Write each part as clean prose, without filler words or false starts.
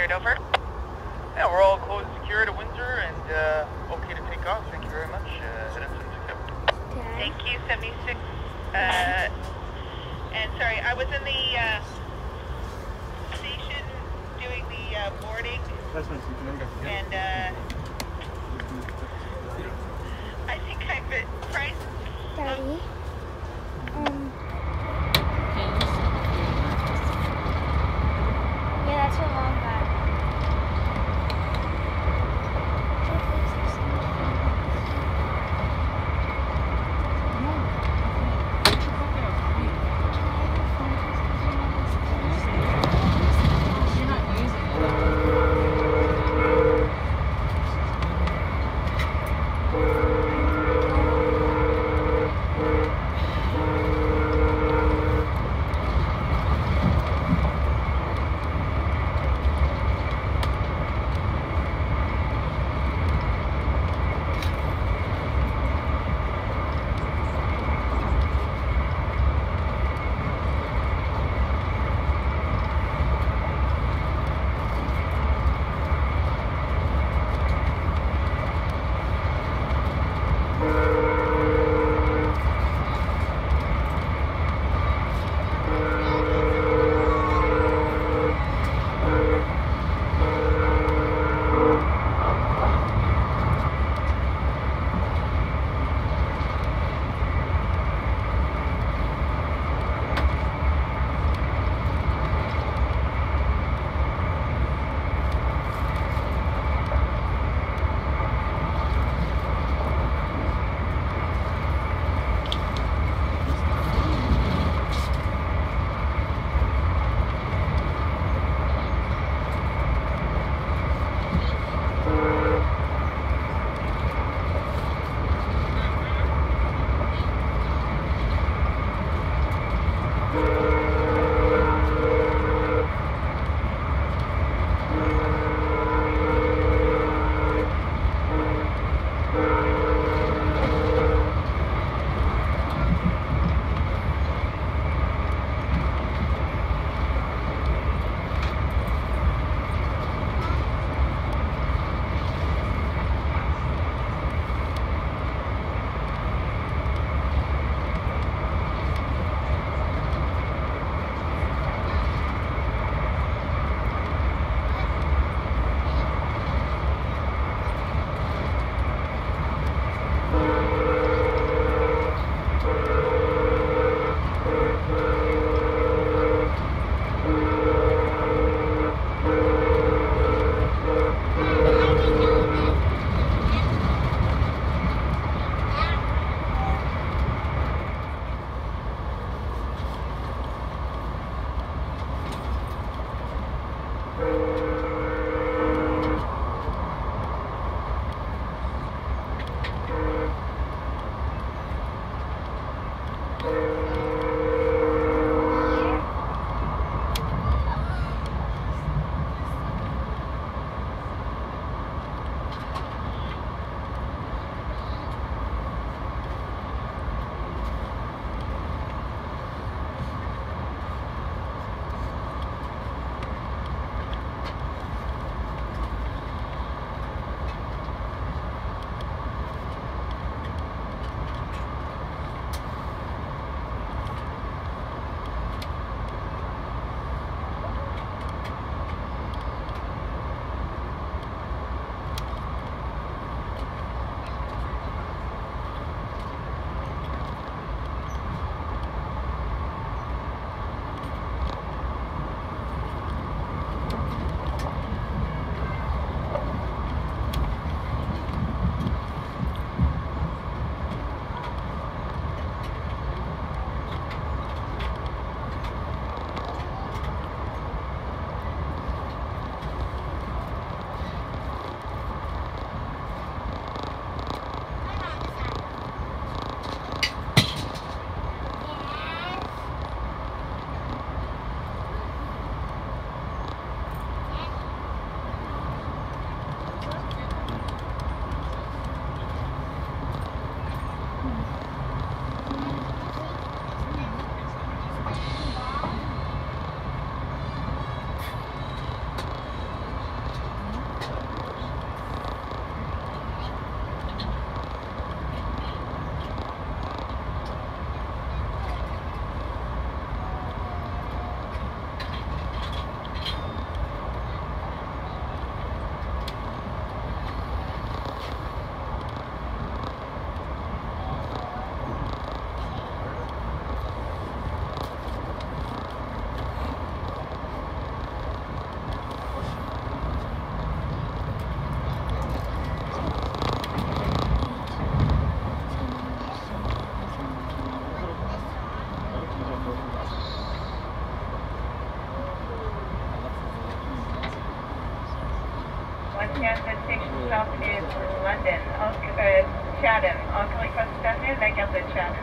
secured, over. Yeah, we're all closed and secure to Windsor and okay to take off. Thank you very much. Head up 76. Thank you, 76. And sorry, I was in the station doing the boarding. And I think I fit Price. Daddy. Yeah, that's a long guy. Kansas station stop is London. Chatham. Can we cross down there? Like out the Chatham.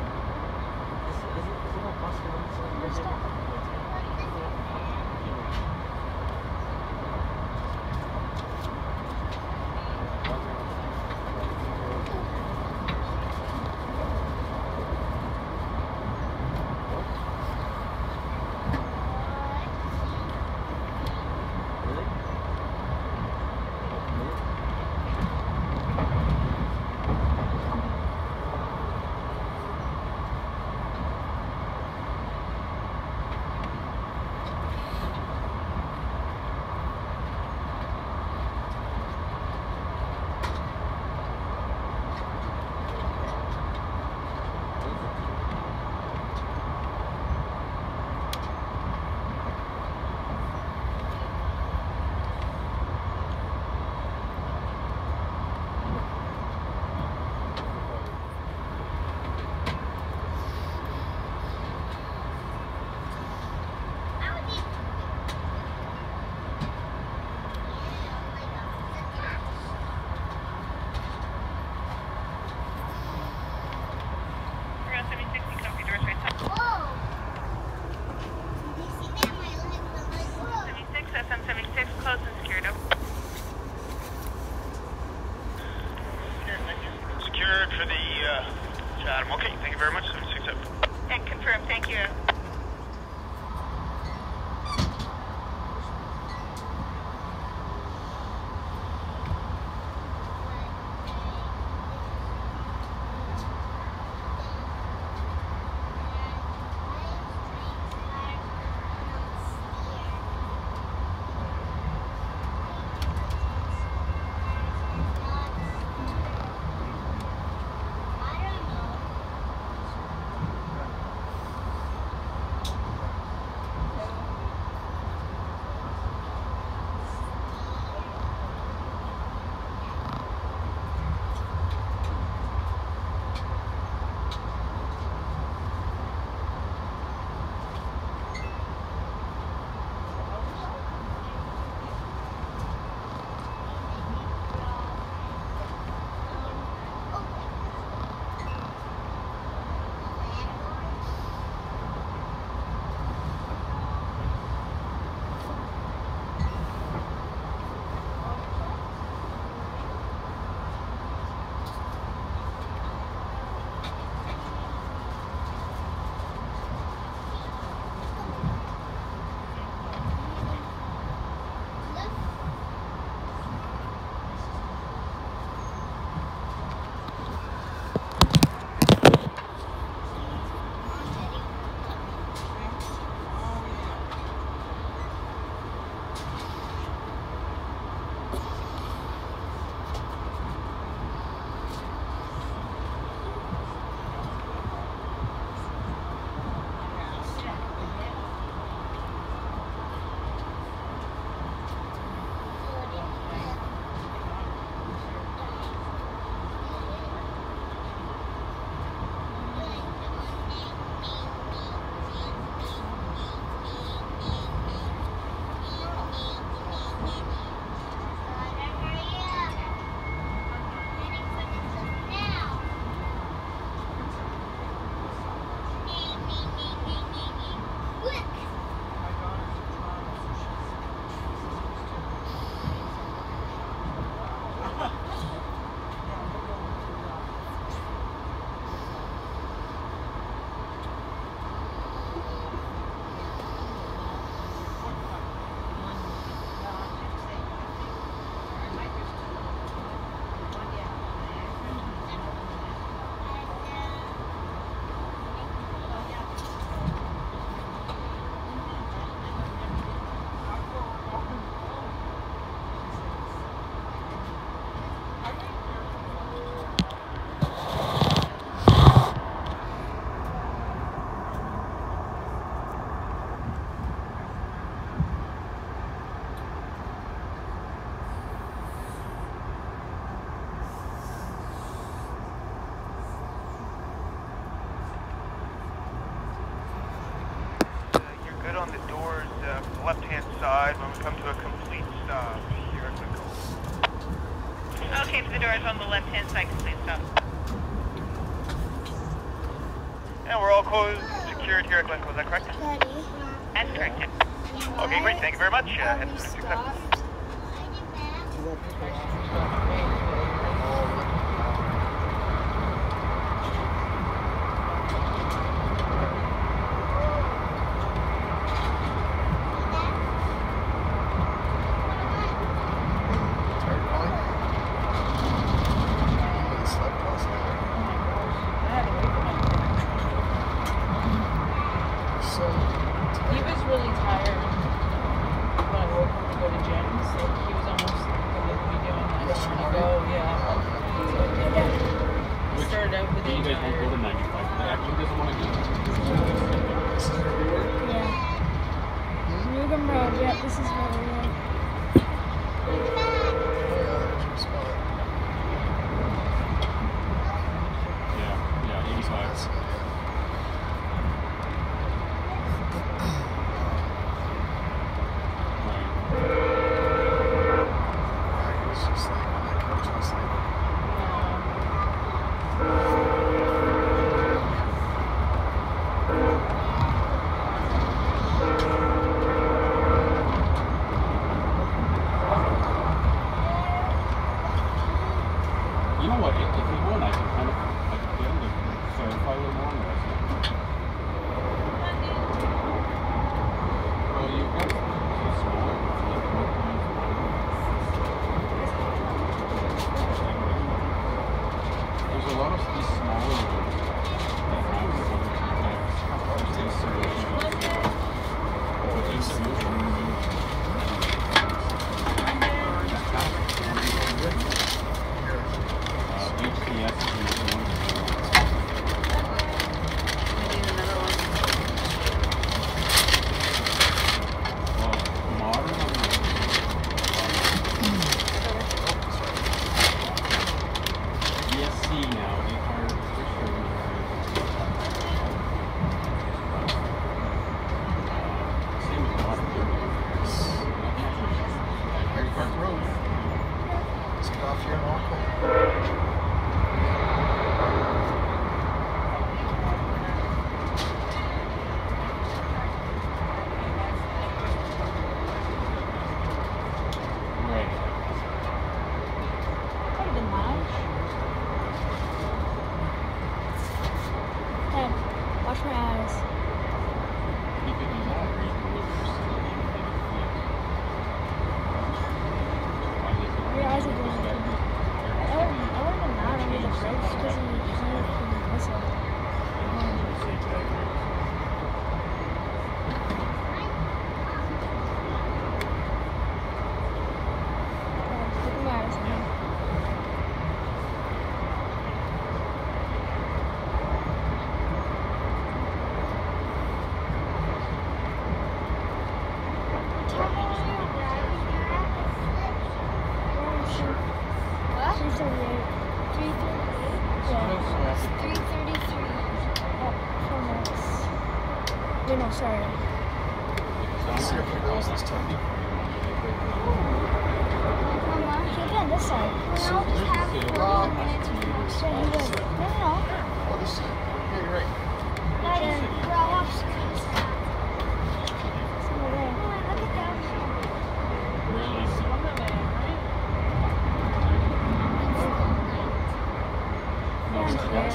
Secured for the Chatham. Okay, thank you very much. 76 up. And confirm. Thank you. On the doors, left-hand side when we come to a complete stop. Here, Okay, for the doors on the left-hand side, please stop. And we're all closed, secured here at Glencoe, is that correct? Daddy. That's correct, yeah. Okay, great, thank you very much. Head to Stop. He was really tired when I woke him to go to gym, so he was almost like me doing that. Yes, you Go, yeah. He started out the day You guys won't go to tired. 95. He actually doesn't want to go. Yeah. Newcomb Road. Yeah, this is where we live. Yeah, 85. You know what? If you want, I can kind of get him to clarify a little more on this. Well, you've got some smaller there's a lot of these smaller ones that have these solutions. These solutions. HPS is another one. I need another one. Well, modern ESC now, they are officially same as modern. Hyde Park Road. Let's get off here and walk home. Right. Could have been loud. Dad, watch my eyes. You could do that, or you could look for somebody and make it flip. Your eyes are doing it. I would have been loud under the brakes because he couldn't whistle. Dad, look at my eyes. What? 338. 338? Yeah. 333. Oh, 4 minutes. Wait, no, sorry. Let's see if he goes this time. Mama, he'll be on this side. So there's the Yeah, he would. No. Oh, this side. Yeah, you're right. Daddy, we're all off screen. Look at that. Really simple. No, that's what I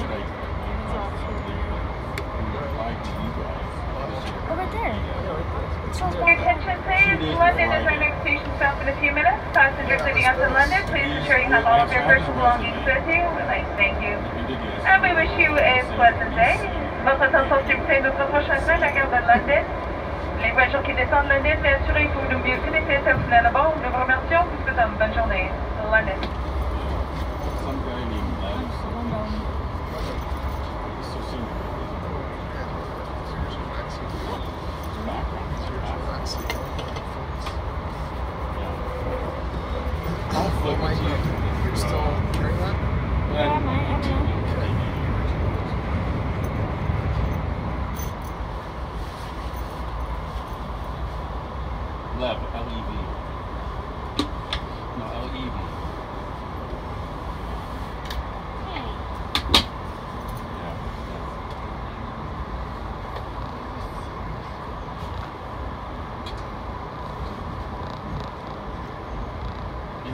replied to you guys. Oh, right there. It shows Your back there. attention please. London is our next station stop in a few minutes. Passengers leaving us in London, please ensure you have all of your personal belongings with you. We'd like to thank you. And we wish you a pleasant day. Votre attention s'il vous plaît, notre prochain train, la gare de London. Les voyageurs qui descendent London, mais assurez-vous d'oublier tous les pièces personnelles à bord. Nous vous remercions. Vous souhaitons une bonne journée. London. Some guy named Lev. Window. He's so senior. Here's your vaccine. Background. Here's your vaccine. I'll flip it to you. You're still hearing that? Yeah, I know. Lev, L-E-V. No, L-E-V.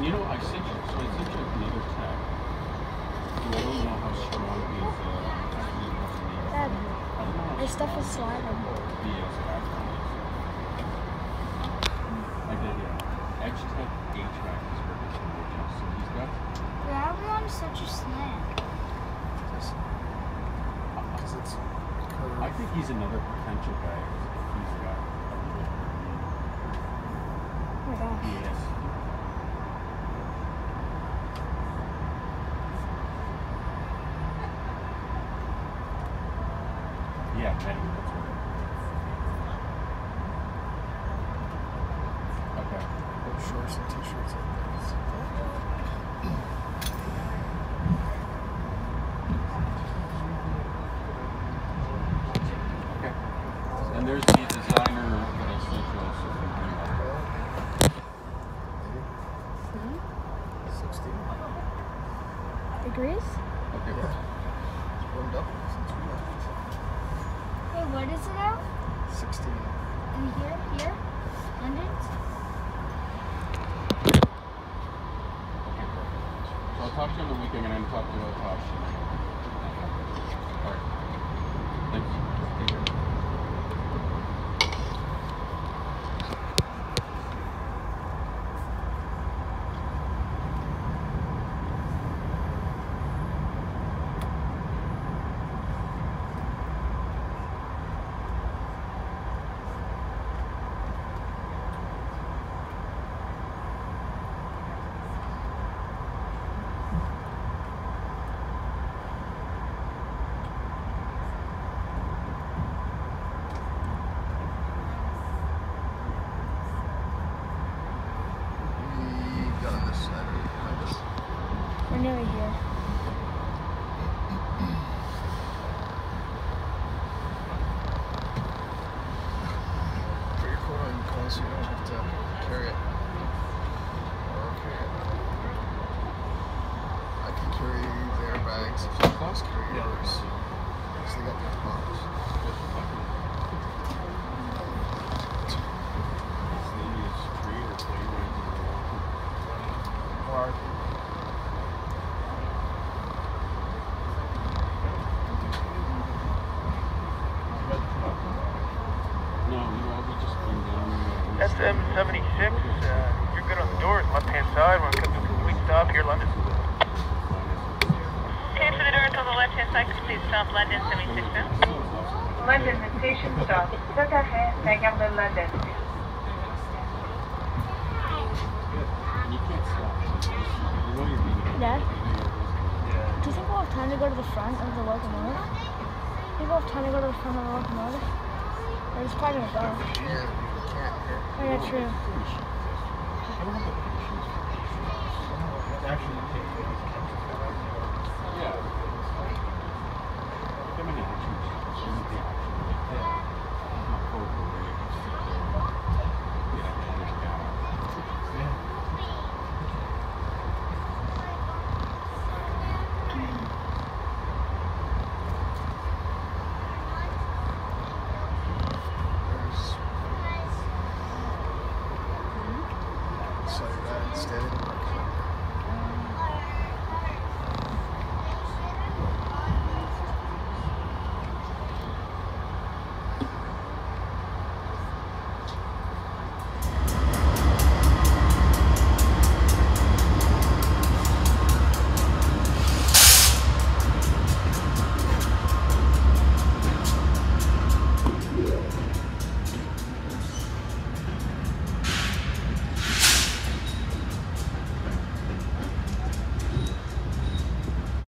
you know, I sent you another tag. I don't know how strong his Dad, my stuff is sliding. BS background is. I did, yeah. Edge Tech A-Track is working so much. So he's got. Why are we on such a slant? Because it's curved. I think he's another potential guy. He's got. Oh my gosh. Yes. Yeah, maybe that's right. Okay. Shorts and t-shirts like this. Okay. And there's the designer that I sent you also from Hmm? 60. Degrees? Okay. It's warmed up since we left. Wait, what is it now? 60. In here? London's? Okay, perfect. So I'll talk to you on the weekend and then talk to you about Tosh. All right. Thanks. Take care. We got on this side right behind us. We're nearly here. Put your coat on, Colin, so you don't have to carry it. Or carry it. I can carry their bags if you want to carry yours. So they got their box. Mark. No, we just came down. SM76, you're good on the doors, left-hand side. When it comes to a complete stop here, London. Pay for the doors on the left-hand side, please stop London 76 now. London, the station stop. Tout à fait, la gare de London. You can't stop. You know you're being. Dad? Do you think we'll have time to go to the front of the locomotive? Do you think we'll have time to go to the front of the locomotive? Or it's probably gonna go. Yeah, you can't hear. Oh yeah, true. Yeah. Come in action. Shoot the action. Not forward away. Yeah, push down. There's. So you're standing.